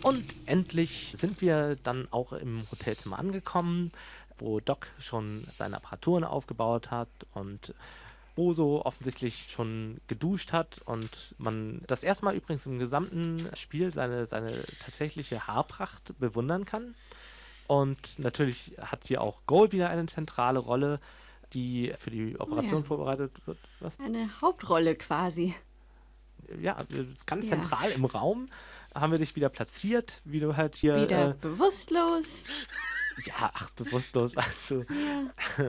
Und endlich sind wir dann auch im Hotelzimmer angekommen, wo Doc schon seine Apparaturen aufgebaut hat und Boso offensichtlich schon geduscht hat und man das erste Mal übrigens im gesamten Spiel seine tatsächliche Haarpracht bewundern kann. Und natürlich hat hier auch Goal wieder eine zentrale Rolle, die für die Oh ja, Operation vorbereitet wird. Was? eine Hauptrolle quasi. Ja, das ist ganz Ja. zentral im Raum. Haben wir dich wieder platziert, wie du halt hier. Wieder bewusstlos. Ja, ach, bewusstlos, weißt du. Ja.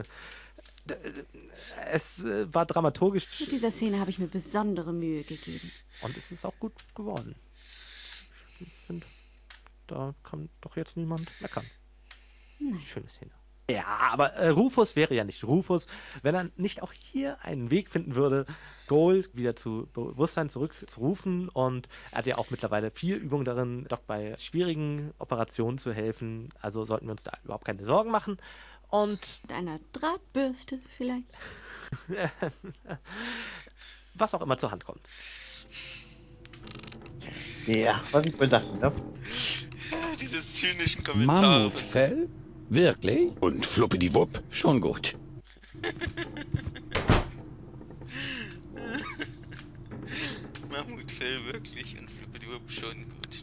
Es war dramaturgisch Mit dieser Szene habe ich mir besondere Mühe gegeben. und es ist auch gut geworden. Ich finde, da kann doch jetzt niemand meckern. Schöne Szene. Ja, aber Rufus wäre ja nicht Rufus, wenn er nicht auch hier einen Weg finden würde, Goal wieder zu Bewusstsein zurückzurufen. Und er hat ja auch mittlerweile viel Übung darin, Doc bei schwierigen Operationen zu helfen. Also sollten wir uns da überhaupt keine Sorgen machen. Und Mit einer Drahtbürste vielleicht. was auch immer zur Hand kommt. Ja, was ich mir dachte, ne? Diese zynischen Kommentare. Mammutfell? Wirklich? Und fluppidiwupp? Schon gut. Mammutfell wirklich und Flippediwupp schon gut.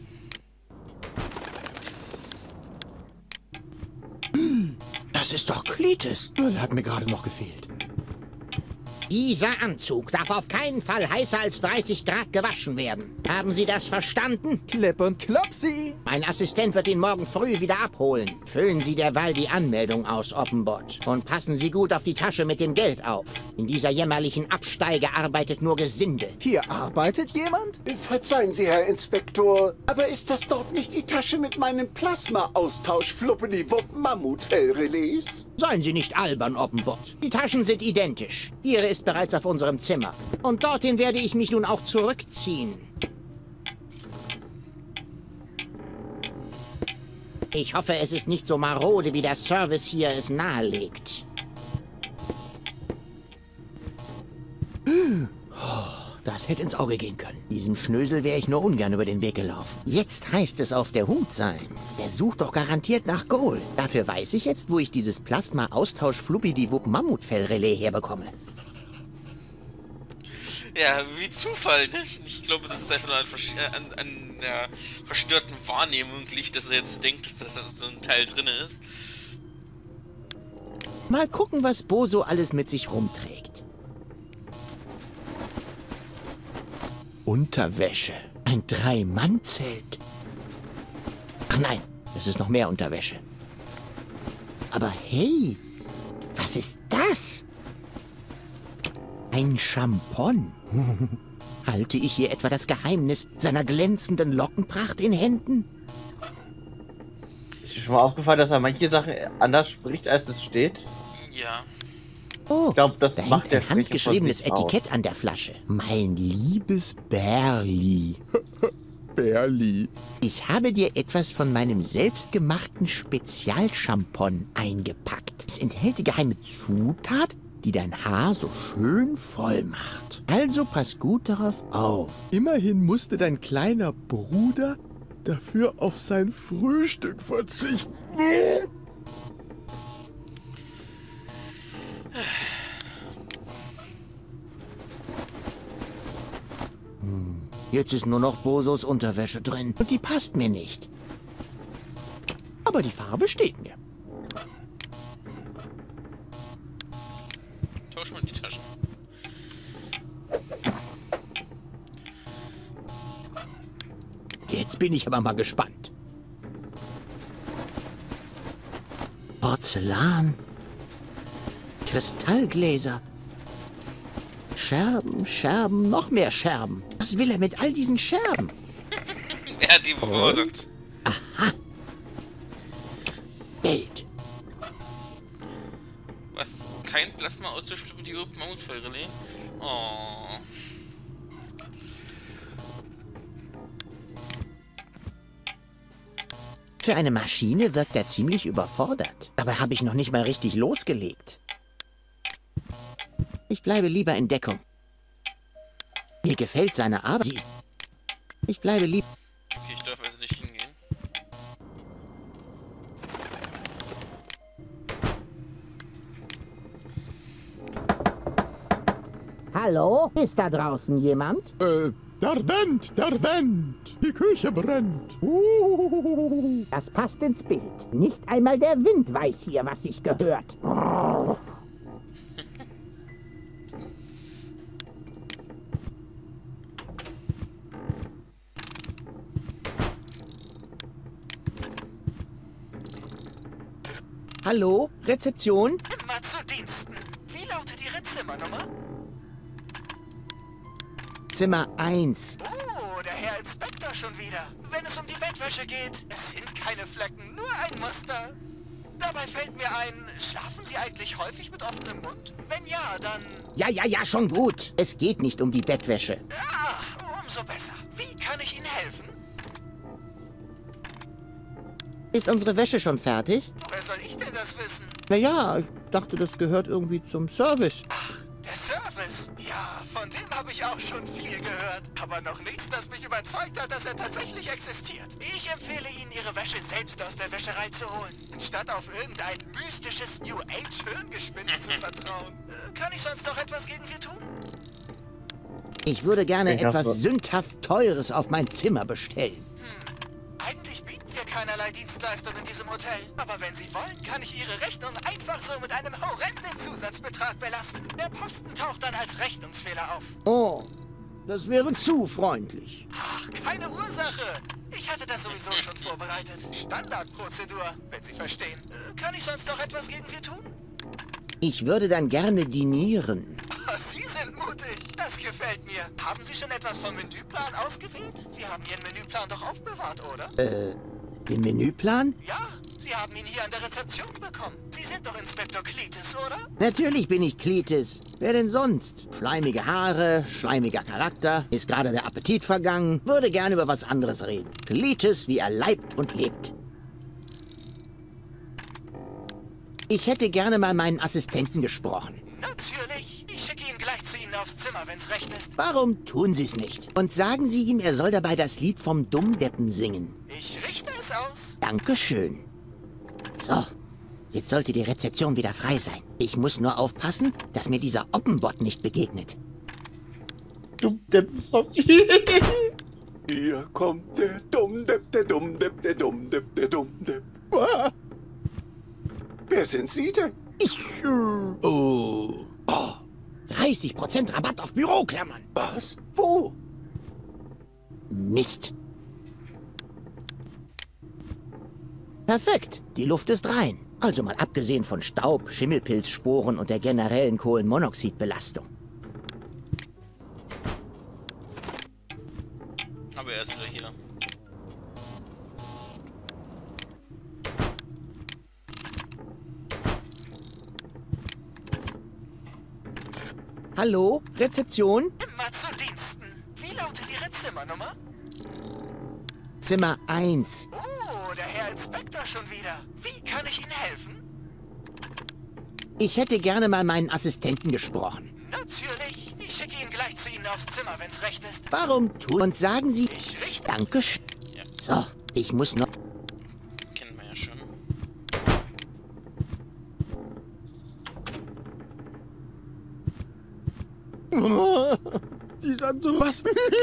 Das ist doch Cletus. Hat mir gerade noch gefehlt. Dieser Anzug darf auf keinen Fall heißer als 30 Grad gewaschen werden. Haben Sie das verstanden? Klipp und Klopsi. Mein Assistent wird ihn morgen früh wieder abholen. Füllen Sie derweil die Anmeldung aus, Oppenbot. Und passen Sie gut auf die Tasche mit dem Geld auf. In dieser jämmerlichen Absteige arbeitet nur Gesinde. Hier arbeitet jemand? Verzeihen Sie, Herr Inspektor, aber ist das dort nicht die Tasche mit meinen Plasma-Austausch-Fluppidi-Wupp-Mammutfell-Relais? Seien Sie nicht albern, Oppenbot. Die Taschen sind identisch. Ihre ist bereits auf unserem Zimmer. Und dorthin werde ich mich nun auch zurückziehen. Ich hoffe, es ist nicht so marode, wie der Service hier es nahelegt. Das hätte ins Auge gehen können. Diesem Schnösel wäre ich nur ungern über den Weg gelaufen. Jetzt heißt es auf der Hut sein. Der sucht doch garantiert nach Goal. Dafür weiß ich jetzt, wo ich dieses Plasma-Austausch-Fluppidiwupp-Mammutfell-Relais herbekomme. Ja, wie Zufall, ne? Ich glaube, das ist einfach nur an der verstörten Wahrnehmung liegt, dass er jetzt denkt, dass da so ein Teil drin ist. Mal gucken, was Boso alles mit sich rumträgt. Unterwäsche. Ein Drei-Mann-Zelt. Ach nein, es ist noch mehr Unterwäsche. Aber hey, was ist das? Ein Champon. Halte ich hier etwa das Geheimnis seiner glänzenden Lockenpracht in Händen? Ist dir schon mal aufgefallen, dass er manche Sachen anders spricht, als es steht? Ja. Oh, Ich glaube, das da macht hängt der ein handgeschriebenes Sprecher von sich Etikett an der Flasche. Mein liebes Berli. Berli. Ich habe dir etwas von meinem selbstgemachten Spezialschampon eingepackt. Es enthält die geheime Zutat, die dein Haar so schön voll macht. Also pass gut darauf auf. Immerhin musste dein kleiner Bruder dafür auf sein Frühstück verzichten. Jetzt ist nur noch Bosos Unterwäsche drin und die passt mir nicht. Aber die Farbe steht mir. Tausch mal die Taschen. Jetzt bin ich aber mal gespannt. Porzellan. Kristallgläser. Scherben, Scherben, noch mehr Scherben. Was will er mit all diesen Scherben? Er hat die verursacht. Geld. Was? Kein Plasma aus der Flippediwupp Mammutfell-Relais? Oh. Für eine Maschine wirkt er ziemlich überfordert. Dabei habe ich noch nicht mal richtig losgelegt. Ich bleibe lieber in Deckung. Mir gefällt seine Arbeit. Ich bleibe lieber... Okay, ich darf also nicht hingehen. Hallo? Ist da draußen jemand? Der Band, der Band. Die Küche brennt. Das passt ins Bild. Nicht einmal der Wind weiß hier, was sich gehört. Hallo? Rezeption? Immer zu Diensten. Wie lautet Ihre Zimmernummer? Zimmer 1. Oh, der Herr Inspektor schon wieder. Wenn es um die Bettwäsche geht, es sind keine Flecken, nur ein Muster. Dabei fällt mir ein, schlafen Sie eigentlich häufig mit offenem Mund? Wenn ja, dann... Ja, schon gut. Es geht nicht um die Bettwäsche. Ah, umso besser. Wie kann ich Ihnen helfen? Ist unsere Wäsche schon fertig? Woher soll ich denn das wissen? Naja, ich dachte, das gehört irgendwie zum Service. Ach, der Service. Ja, von dem habe ich auch schon viel gehört. Aber noch nichts, das mich überzeugt hat, dass er tatsächlich existiert. Ich empfehle Ihnen, Ihre Wäsche selbst aus der Wäscherei zu holen, anstatt auf irgendein mystisches New Age-Hirngespinst zu vertrauen. Kann ich sonst noch etwas gegen Sie tun? Ich würde gerne Ich etwas hoffe- sündhaft Teures auf mein Zimmer bestellen. Eigentlich bieten wir keinerlei Dienstleistung in diesem Hotel. Aber wenn Sie wollen, kann ich Ihre Rechnung einfach so mit einem horrenden Zusatzbetrag belasten. Der Posten taucht dann als Rechnungsfehler auf. Oh, das wäre zu freundlich. Ach, keine Ursache. Ich hatte das sowieso schon vorbereitet. Standardprozedur, wenn Sie verstehen. Kann ich sonst noch etwas gegen Sie tun? Ich würde dann gerne dinieren. Oh, Sie sind mutig. Das gefällt mir. Haben Sie schon etwas vom Menüplan ausgewählt? Sie haben Ihren Menüplan doch aufbewahrt, oder? Den Menüplan? Ja, Sie haben ihn hier an der Rezeption bekommen. Sie sind doch Inspektor Cletus, oder? Natürlich bin ich Cletus. Wer denn sonst? Schleimige Haare, schleimiger Charakter, ist gerade der Appetit vergangen, würde gerne über was anderes reden. Cletus, wie er leibt und lebt. Ich hätte gerne mal meinen Assistenten gesprochen. Natürlich. Ich schicke ihn gleich zu Ihnen aufs Zimmer, wenn's recht ist. Warum tun Sie es nicht? Und sagen Sie ihm, er soll dabei das Lied vom Dummdeppen singen. Ich richte es aus. Dankeschön. So, jetzt sollte die Rezeption wieder frei sein. Ich muss nur aufpassen, dass mir dieser Oppenbot nicht begegnet. Hier kommt der Dummdepp, der Dummdepp, der Dummdepp, der Dummdepp. Ah. Wer sind Sie denn? 30% Rabatt auf Büroklammern. Was? Wo? Mist. Perfekt, die Luft ist rein. Also mal abgesehen von Staub, Schimmelpilzsporen und der generellen Kohlenmonoxidbelastung. Aber er ist wieder hier. Hallo, Rezeption? Immer zu Diensten. Wie lautet Ihre Zimmernummer? Zimmer 1. Oh, der Herr Inspektor schon wieder. Wie kann ich Ihnen helfen? Ich hätte gerne mal meinen Assistenten gesprochen. Natürlich. Ich schicke ihn gleich zu Ihnen aufs Zimmer, wenn's recht ist. Warum tun und sagen Sie... Ich richte... Dankeschön. Ja. So, ich muss noch... Kennen wir ja schon. Dieser Was?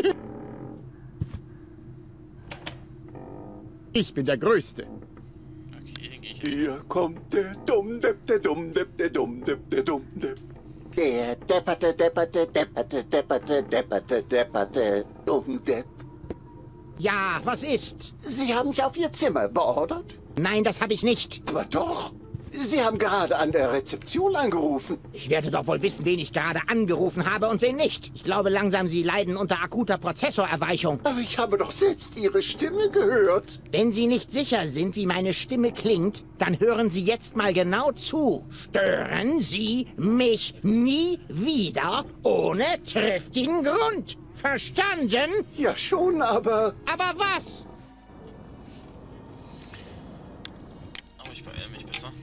Ich bin der Größte. Okay, gehe ich. Hier kommt der Dummdepp, der Dummdepp, der Dummdepp, der Dummdepp. Der depperte, depperte, depperte, depperte, depperte, depperte Dummdepp. Ja, was ist? Sie haben mich auf Ihr Zimmer beordert? Nein, das habe ich nicht. Aber doch. Sie haben gerade an der Rezeption angerufen. Ich werde doch wohl wissen, wen ich gerade angerufen habe und wen nicht. Ich glaube langsam, Sie leiden unter akuter Prozessorerweichung. Aber ich habe doch selbst Ihre Stimme gehört. Wenn Sie nicht sicher sind, wie meine Stimme klingt, dann hören Sie jetzt mal genau zu. Stören Sie mich nie wieder ohne triftigen Grund. Verstanden? Ja schon, aber... Aber was? Aber ich beeile mich besser.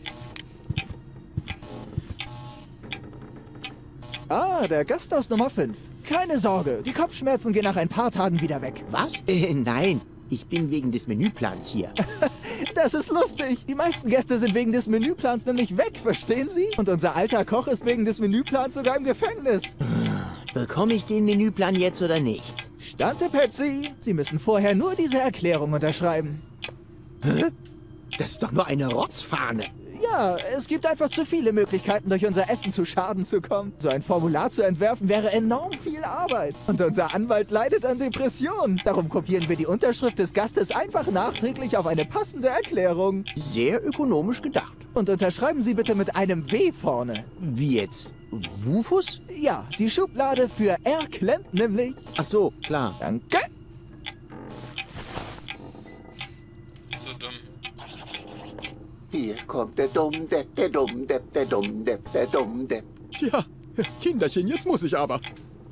Ah, der Gast aus Nummer 5. Keine Sorge, die Kopfschmerzen gehen nach ein paar Tagen wieder weg. Was? Nein, ich bin wegen des Menüplans hier. Das ist lustig. Die meisten Gäste sind wegen des Menüplans nämlich weg, verstehen Sie? Und unser alter Koch ist wegen des Menüplans sogar im Gefängnis. Bekomme ich den Menüplan jetzt oder nicht? Stante Patsy, Sie müssen vorher nur diese Erklärung unterschreiben. Hä? Das ist doch nur eine Rotzfahne. Ja, es gibt einfach zu viele Möglichkeiten, durch unser Essen zu Schaden zu kommen. So ein Formular zu entwerfen wäre enorm viel Arbeit. Und unser Anwalt leidet an Depressionen. Darum kopieren wir die Unterschrift des Gastes einfach nachträglich auf eine passende Erklärung. Sehr ökonomisch gedacht. Und unterschreiben Sie bitte mit einem W vorne. Wie jetzt? Wufus? Ja, die Schublade für R klemmt nämlich. Ach so, klar. Danke. So dumm. Hier kommt der Dummdepp, der Dummdepp, der Dummdepp, der Dummdepp. Tja, Kinderchen, jetzt muss ich aber.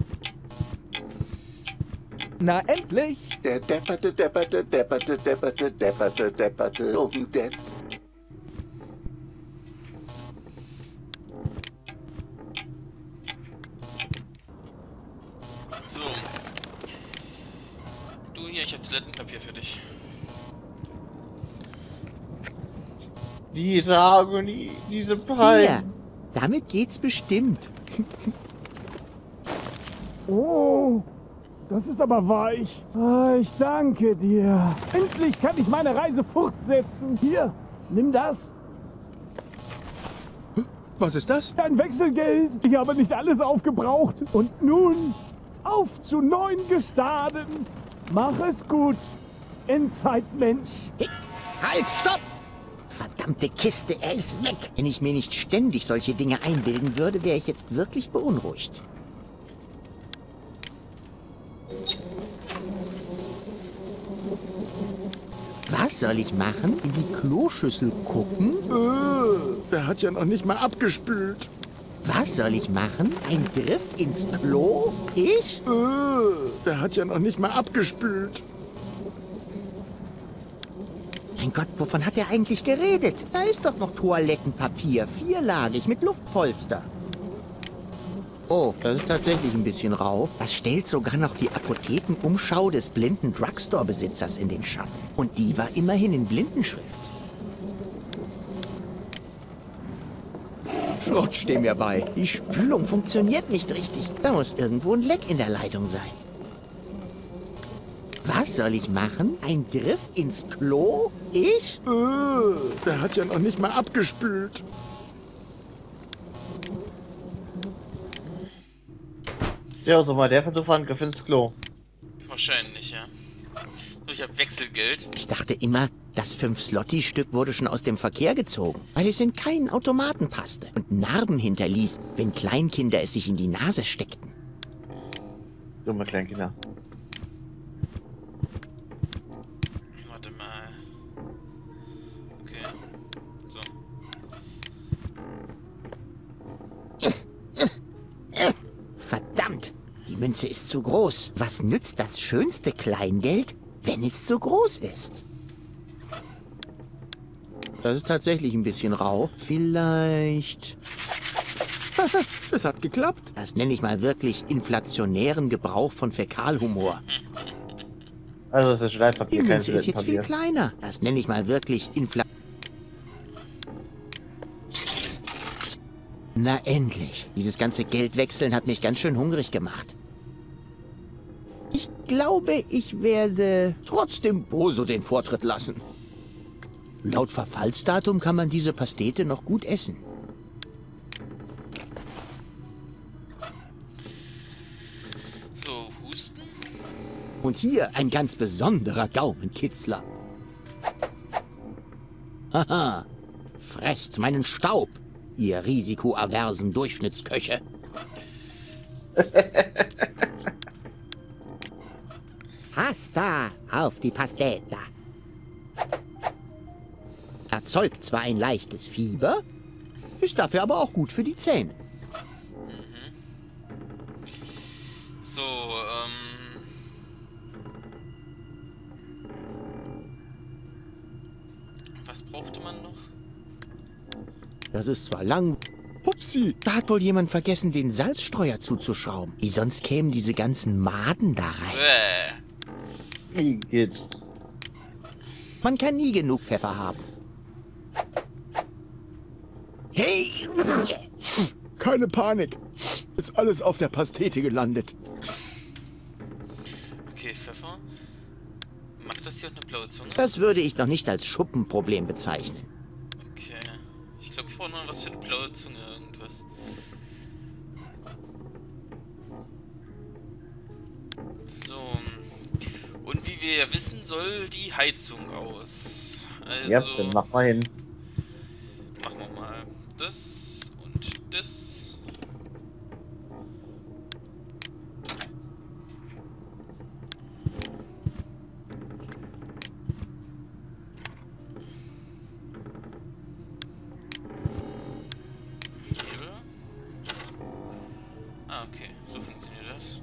Na endlich. Der depperte, depperte, depperte, depperte, depperte, depperte Dummdepp. So. Du hier, ich hab Toilettenpapier für dich. Diese Agonie, diese Pein. Hier, damit geht's bestimmt. Oh, das ist aber weich. Ah, ich danke dir. Endlich kann ich meine Reise fortsetzen. Hier, nimm das. Was ist das? Dein Wechselgeld. Ich habe nicht alles aufgebraucht. Und nun auf zu neuen Gestaden. Mach es gut, Endzeitmensch. Halt, stopp! Verdammte Kiste, er ist weg. Wenn ich mir nicht ständig solche Dinge einbilden würde, wäre ich jetzt wirklich beunruhigt. Was soll ich machen? In die Kloschüssel gucken? Der hat ja noch nicht mal abgespült. Was soll ich machen? Ein Griff ins Klo? Ich? Der hat ja noch nicht mal abgespült. Mein Gott, wovon hat er eigentlich geredet? Da ist doch noch Toilettenpapier, vierlagig mit Luftpolster. Oh, das ist tatsächlich ein bisschen rau. Das stellt sogar noch die Apothekenumschau des blinden Drugstore-Besitzers in den Schatten. Und die war immerhin in Blindenschrift. Schrott, steh mir bei. Die Spülung funktioniert nicht richtig. Da muss irgendwo ein Leck in der Leitung sein. Was soll ich machen? Ein Griff ins Klo? Ich? Der hat ja noch nicht mal abgespült. Ja, so mal der Versuch war ein Griff ins Klo. Wahrscheinlich, ja. So, ich hab Wechselgeld. Ich dachte immer, das 5-Slotti-Stück wurde schon aus dem Verkehr gezogen, weil es in keinen Automaten passte und Narben hinterließ, wenn Kleinkinder es sich in die Nase steckten. Dumme Kleinkinder. Warte mal. Okay. So. Verdammt, die Münze ist zu groß. Was nützt das schönste Kleingeld, wenn es zu groß ist? Das ist tatsächlich ein bisschen rau. Vielleicht... Es hat geklappt. Das nenne ich mal wirklich inflationären Gebrauch von Fäkalhumor. Also das ist Schleifpapier, Die kein Münze ist jetzt viel Toilettenpapier. kleiner. Das nenne ich mal wirklich Na endlich. Dieses ganze Geldwechseln hat mich ganz schön hungrig gemacht. Ich glaube, ich werde trotzdem Boso den Vortritt lassen. Laut Verfallsdatum kann man diese Pastete noch gut essen. So, Husten. Und hier ein ganz besonderer Gaumenkitzler. Haha, fresst meinen Staub, ihr risikoaversen Durchschnittsköche. Pasta auf die Pasteta. Erzeugt zwar ein leichtes Fieber, ist dafür aber auch gut für die Zähne. So, was brauchte man noch? Das ist zwar lang... Upsi, da hat wohl jemand vergessen, den Salzstreuer zuzuschrauben. Wie sonst kämen diese ganzen Maden da rein. Wie geht's? Man kann nie genug Pfeffer haben. Hey! Keine Panik. Ist alles auf der Pastete gelandet. Okay, Pfeffer. Macht das hier auch eine blaue Zunge? Das würde ich noch nicht als Schuppenproblem bezeichnen. Okay. Ich glaube, ich brauche noch was für eine blaue Zunge, irgendwas. So. Und wie wir ja wissen, soll die Heizung aus. Also. Ja, dann mach mal hin. Machen wir mal das und das. Ah, okay, so funktioniert das.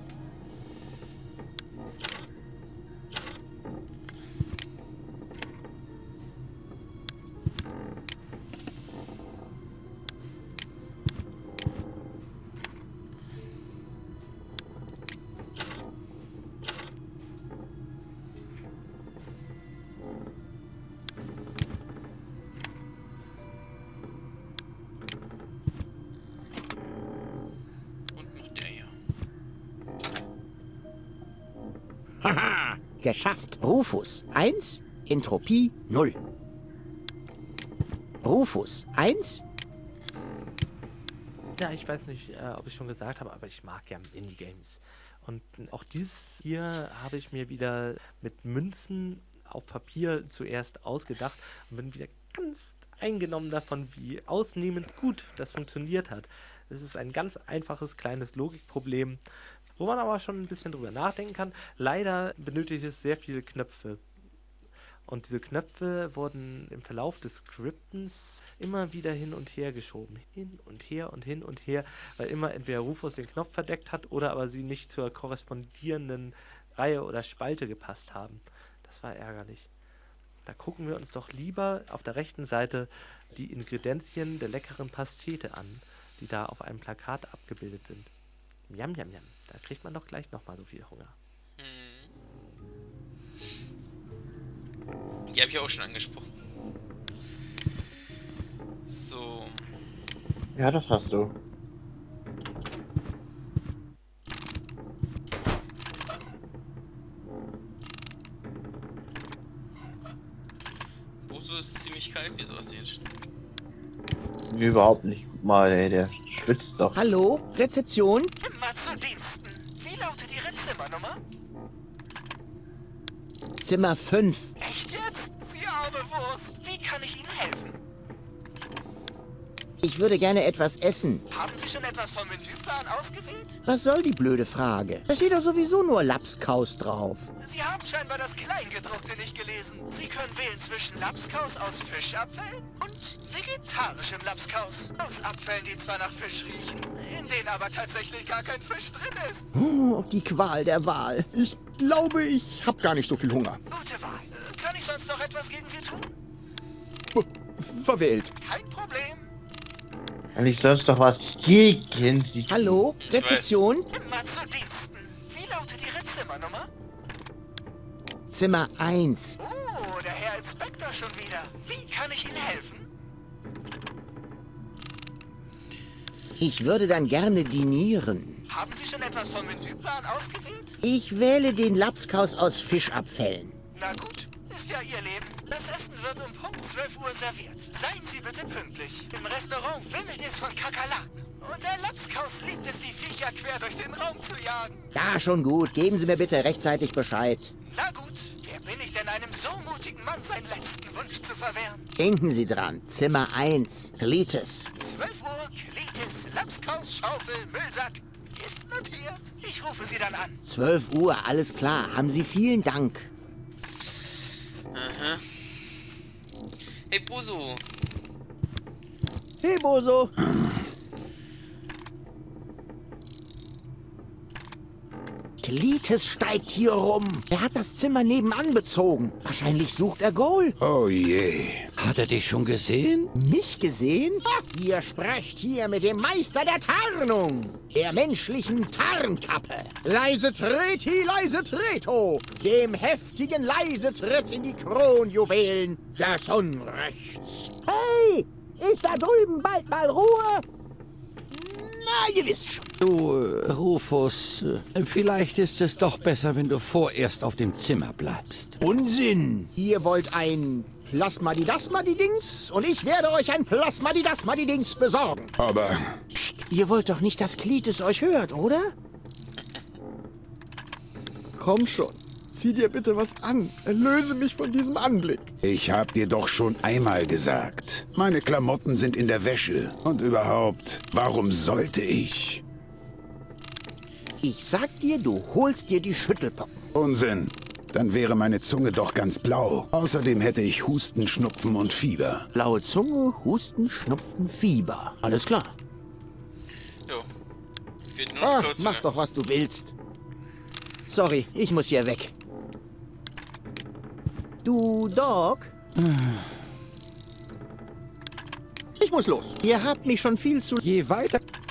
Haha, geschafft. Rufus 1, Entropie 0. Rufus 1. Ja, ich weiß nicht, ob ich schon gesagt habe, aber ich mag ja Minigames. Und auch dieses hier habe ich mir wieder mit Münzen auf Papier zuerst ausgedacht und bin wieder ganz eingenommen davon, wie ausnehmend gut das funktioniert hat. Es ist ein ganz einfaches kleines Logikproblem, wo man aber schon ein bisschen drüber nachdenken kann. Leider benötigt es sehr viele Knöpfe. Und diese Knöpfe wurden im Verlauf des Skriptens immer wieder hin und her geschoben. Hin und her und hin und her, weil immer entweder Rufus den Knopf verdeckt hat oder aber sie nicht zur korrespondierenden Reihe oder Spalte gepasst haben. Das war ärgerlich. Da gucken wir uns doch lieber auf der rechten Seite die Ingredienzien der leckeren Pastete an, die da auf einem Plakat abgebildet sind. Jam, jam, jam. Da kriegt man doch gleich nochmal so viel Hunger. Die habe ich auch schon angesprochen. So. Ja, das hast du. Boso ist ziemlich kalt, wie es aussieht. Überhaupt nicht. Guck mal, ey, der schwitzt doch. Hallo? Rezeption? Immer zu Diensten. Wie lautet Ihre Zimmernummer? Zimmer 5. Echt jetzt? Sie arme Wurst. Wie kann ich Ihnen helfen? Ich würde gerne etwas essen. Haben Sie schon etwas vom Menüplan ausgewählt? Was soll die blöde Frage? Da steht doch sowieso nur Lapskaus drauf. Sie haben scheinbar das Kleingedruckte nicht gelesen. Sie können wählen zwischen Lapskaus aus Fischabfällen und vegetarischem Lapskaus. Aus Abfällen, die zwar nach Fisch riechen, in denen aber tatsächlich gar kein Fisch drin ist. Oh, die Qual der Wahl. Ich glaube, ich habe gar nicht so viel Hunger. Gute Wahl. Kann ich sonst noch etwas gegen Sie tun? Verwählt. Kein Problem. Kann ich sonst noch was gegen Sie tun? Hallo? Rezeption? Immer zu Diensten. Wie lautet Ihre Zimmernummer? Zimmer 1. Oh, der Herr Inspektor schon wieder. Wie kann ich Ihnen helfen? Ich würde dann gerne dinieren. Haben Sie schon etwas vom Menüplan ausgewählt? Ich wähle den Lapskaus aus Fischabfällen. Na gut, ist ja Ihr Leben. Das Essen wird um Punkt 12 Uhr serviert. Seien Sie bitte pünktlich. Im Restaurant wimmelt es von Kakerlaken. Und der Lapskaus liebt es, die Viecher quer durch den Raum zu jagen. Ja, schon gut. Geben Sie mir bitte rechtzeitig Bescheid. Na gut, wer bin ich denn, einem so mutigen Mann seinen letzten Wunsch zu verwehren? Denken Sie dran. Zimmer 1. Klites. 12 Uhr, Klites, Lapskaus, Schaufel, Müllsack. Ist notiert. Ich rufe Sie dann an. 12 Uhr, alles klar. Haben Sie vielen Dank. Aha. Hey, Boso. Hey, Boso. Klites steigt hier rum. Er hat das Zimmer nebenan bezogen. Wahrscheinlich sucht er Goal. Oh je. Hat er dich schon gesehen? Mich gesehen? Ha, ihr sprecht hier mit dem Meister der Tarnung. Der menschlichen Tarnkappe. Leise Treti, leise Treto. Dem heftigen leise Tritt in die Kronjuwelen des Unrechts. Hey, ist da drüben bald mal Ruhe? Na, ihr wisst schon. Du, Rufus, vielleicht ist es doch besser, wenn du vorerst auf dem Zimmer bleibst. Unsinn! Ihr wollt ein Plasmadidasmadidings und ich werde euch ein Plasmadidasmadidings besorgen. Aber... Psst, ihr wollt doch nicht, dass Cletus euch hört, oder? Komm schon. Zieh dir bitte was an. Erlöse mich von diesem Anblick. Ich hab dir doch schon einmal gesagt. Meine Klamotten sind in der Wäsche. Und überhaupt, warum sollte ich? Ich sag dir, du holst dir die Schüttelpocken. Unsinn. Dann wäre meine Zunge doch ganz blau. Außerdem hätte ich Husten, Schnupfen und Fieber. Blaue Zunge, Husten, Schnupfen, Fieber. Alles klar. Jo. Fehlt nur noch Mach doch, was du willst. Sorry, ich muss hier weg. Du, Doc? Ich muss los. Ihr habt mich schon viel zu... Je weiter...